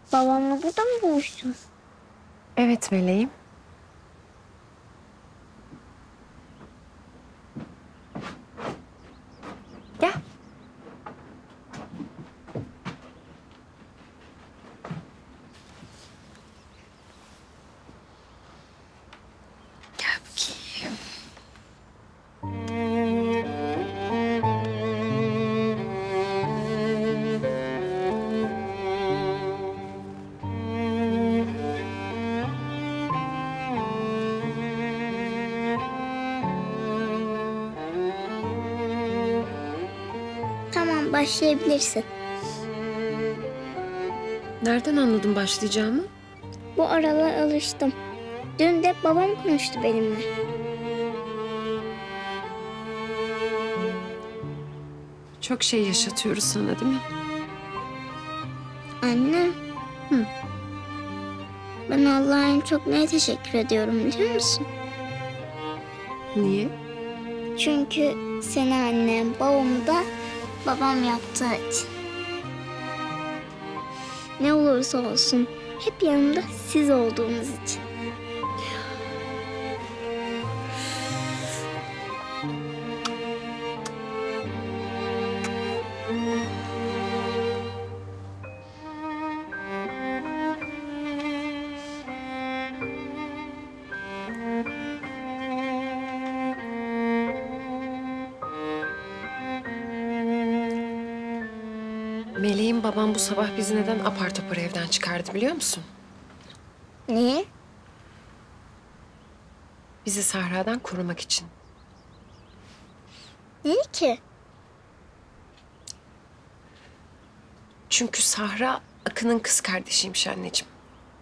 Babamla burada mı buluştun? Evet Meleğim. Gel. Gel bakayım. Tamam, başlayabilirsin. Nereden anladın başlayacağımı? Bu aralar alıştım. Dün de babam konuştu benimle. Çok şey yaşatıyoruz sana değil mi? Anne. Hı. Ben Allah'a en çok neye teşekkür ediyorum biliyor musun? Niye? Çünkü seni annem, babamı da babam yaptığı için. Ne olursa olsun hep yanımda siz olduğunuz için. Meleğim babam bu sabah bizi neden apar topar evden çıkardı biliyor musun? Niye? Bizi Sahra'dan korumak için. Niye ki? Çünkü Sahra Akın'ın kız kardeşiymiş anneciğim.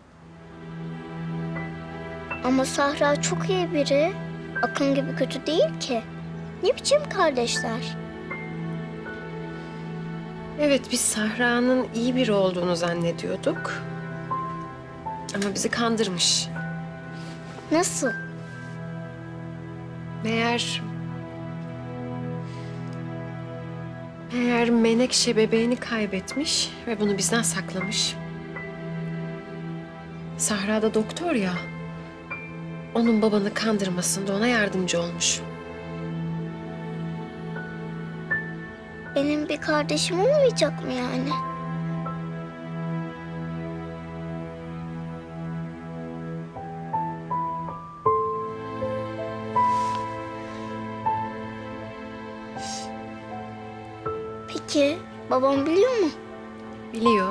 Ama Sahra çok iyi biri. Akın gibi kötü değil ki. Ne biçim kardeşler? Evet, biz Sahra'nın iyi biri olduğunu zannediyorduk. Ama bizi kandırmış. Nasıl? Meğer Menekşe bebeğini kaybetmiş ve bunu bizden saklamış. Sahra da doktor ya. Onun babanı kandırmasında ona yardımcı olmuş. Benim bir kardeşim olmayacak mı yani? Peki babam biliyor mu? Biliyor.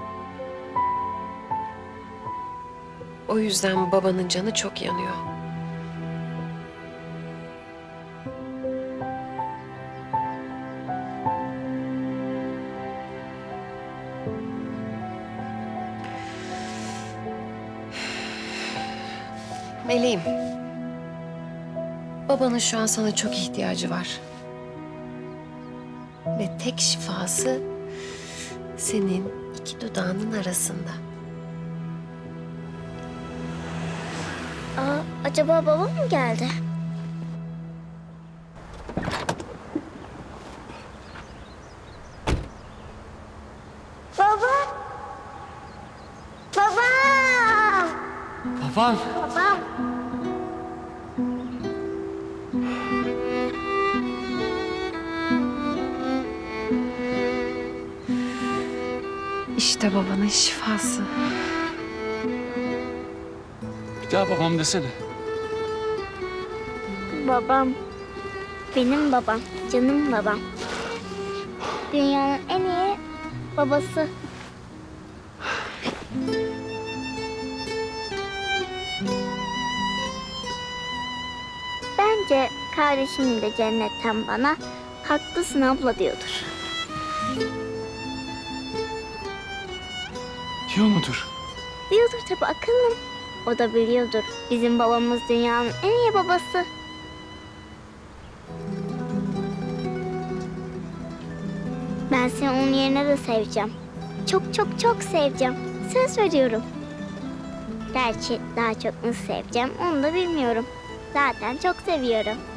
O yüzden babanın canı çok yanıyor. Meleğim, babanın şu an sana çok ihtiyacı var. Ve tek şifası senin iki dudağının arasında. Acaba babam mı geldi? Baba! Baba! Babam. Babam! İşte babanın şifası. Bir daha babam desene. Babam. Benim babam. Canım babam. Dünyanın en iyi babası. Bence kardeşim de cennetten bana haklısın abla diyordur. Diyor mudur? Diyordur tabii akıllım. O da biliyordur. Bizim babamız dünyanın en iyi babası. Ben seni onun yerine de seveceğim. Çok çok çok seveceğim. Söz veriyorum. Gerçi daha çok nasıl seveceğim onu da bilmiyorum. Zaten çok seviyorum.